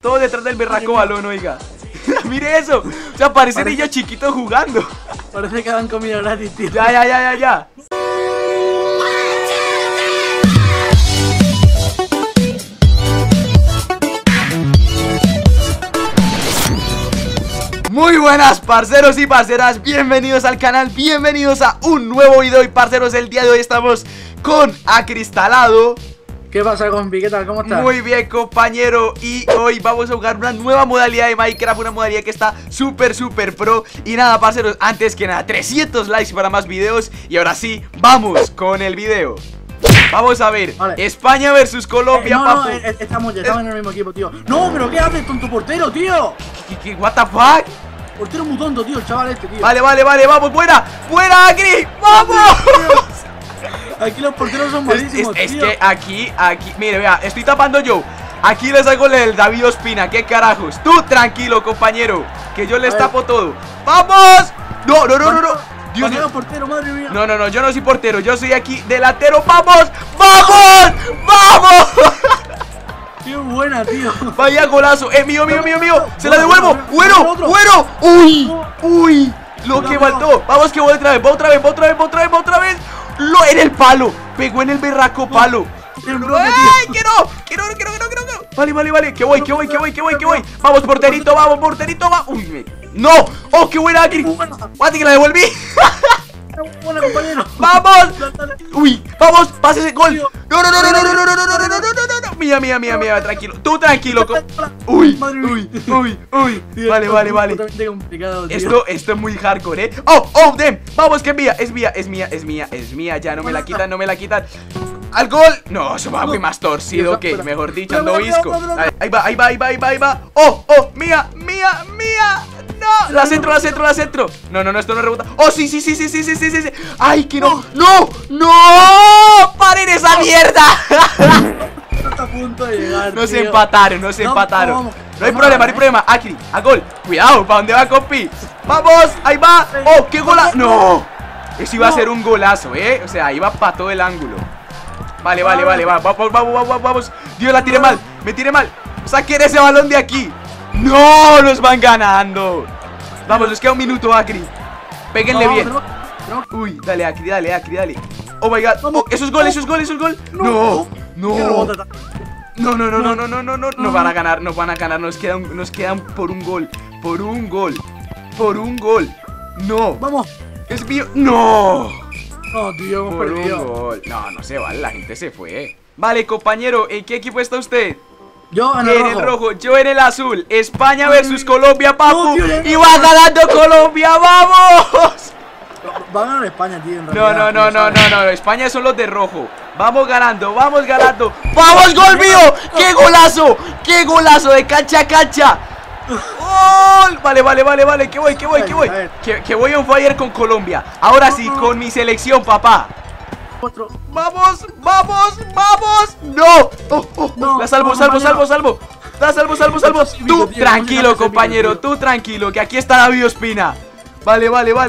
Todo detrás del berraco balón, oiga. Mire eso. O sea, parece niño chiquito jugando. Parece que dan comida gratis, tío. Ya. Muy buenas parceros y parceras, bienvenidos al canal, bienvenidos a un nuevo video. Y parceros, el día de hoy estamos con Acristalado. ¿Qué pasa, compi? ¿Qué tal? ¿Cómo estás? Muy bien, compañero. Y hoy vamos a jugar una nueva modalidad de Minecraft, una modalidad que está súper pro. Y nada, parceros, antes que nada, 300 likes para más videos. Y ahora sí, vamos con el video. Vamos a ver, vale. España versus Colombia, papu. Estamos en el mismo equipo, tío. No, pero ¿qué haces con tu portero, tío? ¿Qué? ¿What the fuck? Portero muy tonto, tío, el chaval este, tío. Vale, vamos, buena, Agri, vamos. Aquí los porteros son malísimos, es que aquí, mire, vea, estoy tapando yo. Aquí les hago el David Ospina, qué carajos. Tú tranquilo, compañero, que yo les tapo todo. ¡Vamos! No. Dios mío, portero, madre mía. No, yo no soy portero, yo soy aquí delantero. ¡Vamos! Qué buena, tío. Vaya golazo, mío. Se la devuelvo. Bueno. Uy, lo que faltó. Vamos que voy otra vez. Lo en el palo. Pegó en el berraco palo. ¡Ay, que no! Vale, que voy. Vamos, porterito, va. Uy, no. ¡Oh, qué buena, Agri! ¡Guate, que la devolví! Buena, compañero. ¡Vamos! Uy, vamos, pase ese gol. No. Mía, tranquilo. Tú tranquilo. Uy. Vale. Esto es muy hardcore, Oh, damn. Vamos, que es mía. Ya no me la quitan. ¡Al gol! No, eso va muy más torcido que, mejor dicho, ando visco. Ahí va. ¡Oh! ¡Mía! ¡No! La centro. No, esto no rebota. ¡Oh, sí! ¡Ay, que no! ¡No! ¡Paren esa mierda! Está a punto de llegar, Nos empataron. No hay problema. Akri, a gol. Cuidado, ¿para dónde va, compi? ¡Vamos! ¡Ahí va! ¡Oh, qué golazo! ¡No! Eso iba a ser un golazo, O sea, iba para todo el ángulo. Vale, vamos. Dios, me tiré mal. Saquen ese balón de aquí. No, nos van ganando. Vamos, nos queda un minuto, Akri. Péguenle bien. Uy, dale, Akri, dale. Oh my god. Oh, ¿eso es gol? No. Nos van a ganar. Nos quedan por un gol. No. Vamos. Es mío. No. No, tío, hemos perdido. Un gol. No se vale, la gente se fue. Vale, compañero, ¿en qué equipo está usted? Yo en el rojo. Yo en el azul. España versus Colombia, papu. Y va ganando Colombia, ¡vamos! Va a ganar España, tío, en realidad. No. España son los de rojo. Vamos ganando. ¡Vamos, gol mío! ¡Qué golazo de cancha a cancha! ¡Gol! Vale, que voy. Que voy on fire con Colombia. Ahora sí, con mi selección, papá. ¡Vamos! ¡No! No. La salvo. Tú tranquilo, compañero, tú tranquilo, que aquí está David Ospina. Vale.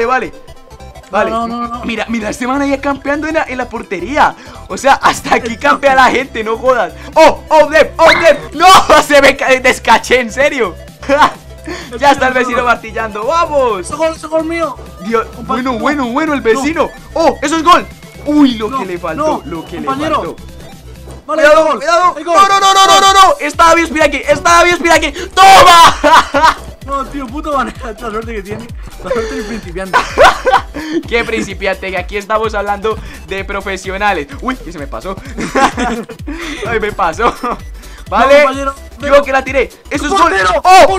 No. Mira, este man ahí campeando en la portería. O sea, hasta aquí campea la gente, no jodas. ¡Oh, Deb! ¡No! Se me descaché, en serio. Ya está el vecino martillando, ¡vamos! ¡Ese gol mío! Dios, bueno, el vecino. ¡Oh, eso es gol! Uy, lo que le faltó. Vale, cuidado. No. Está David Ospina aquí. ¡Toma! No, tío, puto maneja, la suerte que tiene. La suerte del principiante. ¿Qué principiante? Que aquí estamos hablando de profesionales. Uy, que se me pasó. Ay, me pasó. Vale, yo que la tiré. Eso es gol. ¡Oh!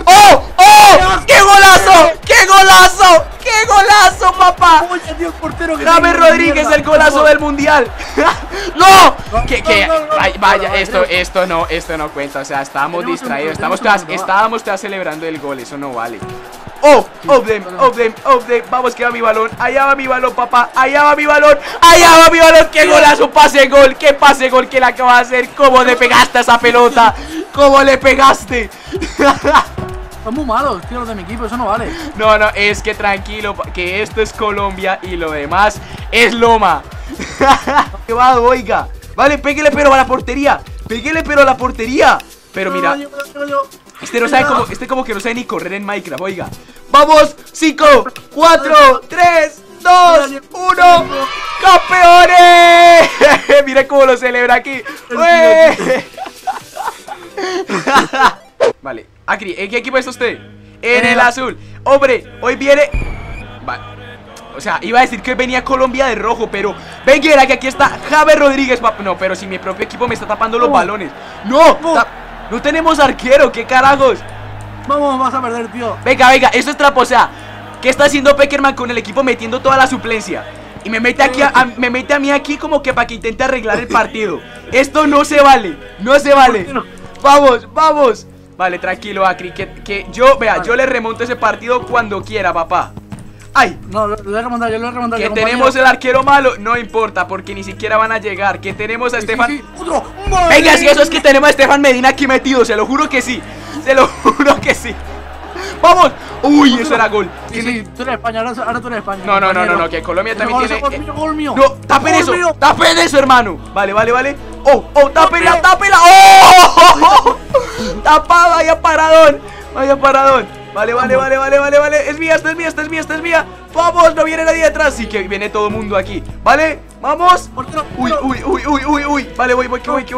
¡Qué golazo, papá! Oye, tío, portero que James Rodríguez, el golazo del mundial. ¡No! Vaya, esto no cuenta. O sea, estábamos distraídos. Estábamos todas celebrando el gol. Eso no vale. ¡Oh! Vamos, que va mi balón. Allá va mi balón, papá. ¡Qué golazo! ¡Qué pase gol que le acaba de hacer! ¿Cómo le pegaste a esa pelota? ¿Cómo le pegaste? Son muy malos, tío, los de mi equipo. Eso no vale. No, es que tranquilo, que esto es Colombia y lo demás es Loma. ¡Qué va, oiga! Vale, péguele pero a la portería. Pero mira. Este no sabe como, este como que no sabe ni correr en Minecraft, oiga. Vamos, 5, 4, 3, 2, 1. ¡Campeones! Mira cómo lo celebra aquí. Vale, Acri, ¿en qué equipo está usted? En el azul. Hombre, hoy viene... Vale. O sea, iba a decir que venía Colombia de rojo, pero venga, que aquí está Javier Rodríguez. No, pero si mi propio equipo me está tapando los balones. No, no tenemos arquero, ¿qué carajos? Vamos, vas a perder, tío. Venga, esto es trapo, o sea, ¿qué está haciendo Peckerman con el equipo metiendo toda la suplencia? Y me mete aquí me mete a mí aquí como que para que intente arreglar el partido. Esto no se vale, no se vale. Vamos, vamos. Vale, tranquilo, Acri, que yo, vea, yo le remonto ese partido cuando quiera, papá. ¡Ay! No, lo voy a remontar, yo lo voy a remontar. Que tenemos el arquero malo, no importa, porque ni siquiera van a llegar. Que tenemos a Estefan. Sí. ¡Otro! Venga, si eso es que tenemos a Estefan Medina aquí metido, se lo juro que sí. Se lo juro que sí. ¡Vamos! ¡Uy, eso era gol! Sí, tú eres España, ahora tú eres España. No, que Colombia también tiene... Gol mío. No, tapen eso, hermano. Vale. ¡Oh, tápela! ¡Oh! ¡Tapado, vaya paradón! Vale. Es mía, esta es mía. Vamos, no viene nadie detrás. Sí que viene todo el mundo aquí. Vale, vamos. Uy. Vale, voy.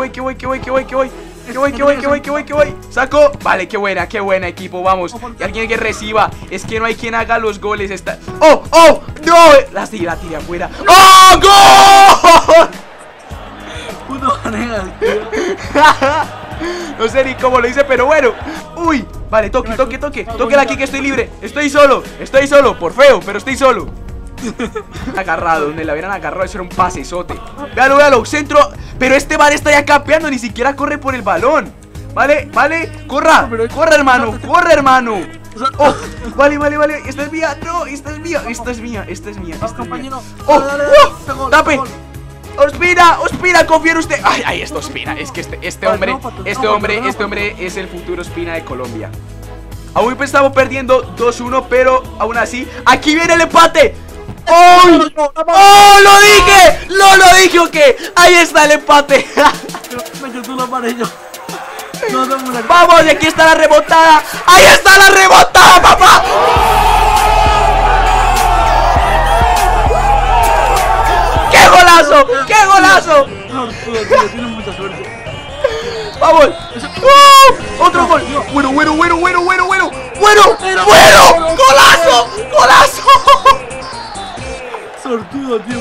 Que voy. Saco. Vale, qué buena equipo, vamos. Y alguien que reciba. Es que no hay quien haga los goles. ¡Oh! ¡No! La tiré afuera. ¡Oh! ¡Gol! Puto Vanegas, tío. No sé ni cómo lo hice, pero bueno. Uy, vale, tóquela aquí que estoy libre. Estoy solo, por feo, pero estoy solo. Agarrado, donde la hubieran agarrado, eso era un pasesote. Véalo, centro. Pero este man está ya campeando, ni siquiera corre por el balón. Vale, corra, hermano. Oh, vale. Esta es mía, no, esta es mía. Compañero. Tape. Ospina, confía en usted. Ay, esto Ospina. Es que este hombre es el futuro Ospina de Colombia. Aún estamos perdiendo 2-1, pero aún así, aquí viene el empate. ¡Oh! ¡Lo dije! ¿O qué? Ahí está el empate. Vamos, y aquí está la remontada. ¡Ahí está la remontada, papá! ¡Qué golazo! Tienes mucha suerte. ¡Vamos! ¡Otro gol! ¡Bueno! ¡Golazo! Sortudo, tío.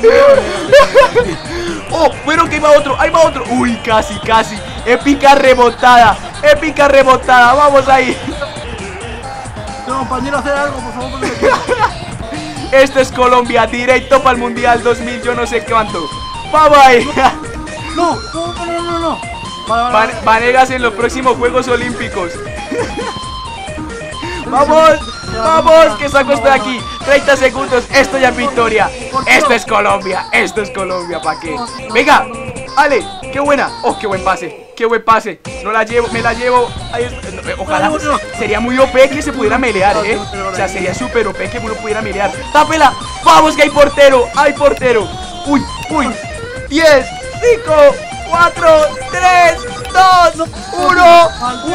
¡Oh! Bueno, que ahí va otro. ¡Uy, casi! Épica remontada. Vamos ahí. Compañero, hacer algo, por favor. Esto es Colombia, directo para el Mundial 2000, yo no sé cuánto. Vamos ahí. No. Vale. Vanegas en los próximos Juegos Olímpicos. Vamos, que saco esto de aquí. 30 segundos, esto ya es victoria. Esto es Colombia, ¿para qué? Venga, Ale, qué buena. Oh, qué buen pase. No la llevo, me la llevo. Ahí está. Ojalá, sería muy OP que se pudiera melear, O sea, sería súper OP que uno pudiera melear. ¡Tápela! ¡Vamos que hay portero! Uy. 10, 5, 4, 3, 2, 1.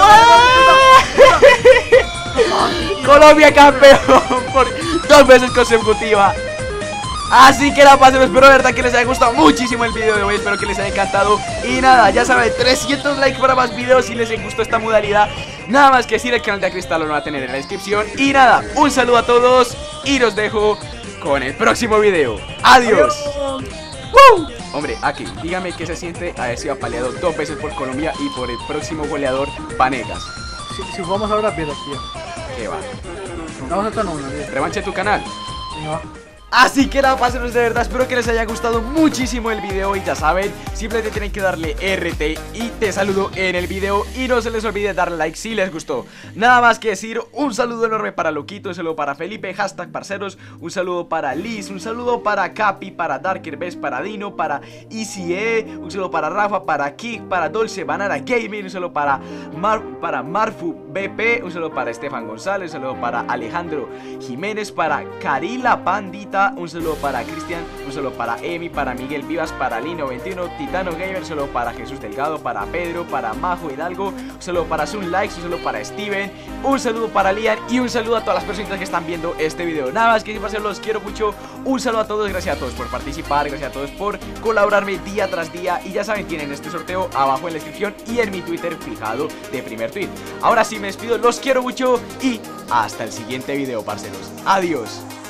Colombia campeón por 2 veces consecutiva. Así que la pasen, espero de verdad que les haya gustado muchísimo el video de hoy, espero que les haya encantado. Y nada, ya saben, 300 likes para más videos si les gustó esta modalidad. Nada más que decir, el canal de Cristal lo van a tener en la descripción. Y nada, un saludo a todos y los dejo con el próximo video. Adiós. Hombre, aquí, dígame qué se siente haber sido apaleado 2 veces por Colombia y por el próximo goleador, Vanegas. Si jugamos ahora, pierdes, tío. ¿Qué va? Vamos a estar en una, tío. Revancha tu canal. Venga, va. Así que nada, pásenos de verdad, espero que les haya gustado muchísimo el video. Y ya saben, simplemente tienen que darle RT y te saludo en el video. Y no se les olvide darle like si les gustó. Nada más que decir, un saludo enorme para Loquito, un saludo para Felipe, #parceros. Un saludo para Liz, un saludo para Capi, para Darkerbest, para Dino, para ECE. Un saludo para Rafa, para Kik, para Dolce Banana Gaming. Un saludo para Marfu BP. Un saludo para Estefan González, un saludo para Alejandro Jiménez, para Carila Pandita, J, un saludo para Cristian, un saludo para Emi, para Miguel Vivas, para Lino21, Titano Gamer, un saludo para Jesús Delgado, para Pedro, para Majo Hidalgo, un saludo para Sun Likes, un saludo para Steven, un saludo para Lian y un saludo a todas las personas que están viendo este video. Nada más que los quiero mucho, un saludo a todos, gracias a todos por participar, gracias a todos por colaborarme día tras día y ya saben, tienen este sorteo abajo en la descripción y en mi Twitter fijado de primer tweet. Ahora sí me despido, los quiero mucho y hasta el siguiente video, parceros. Adiós.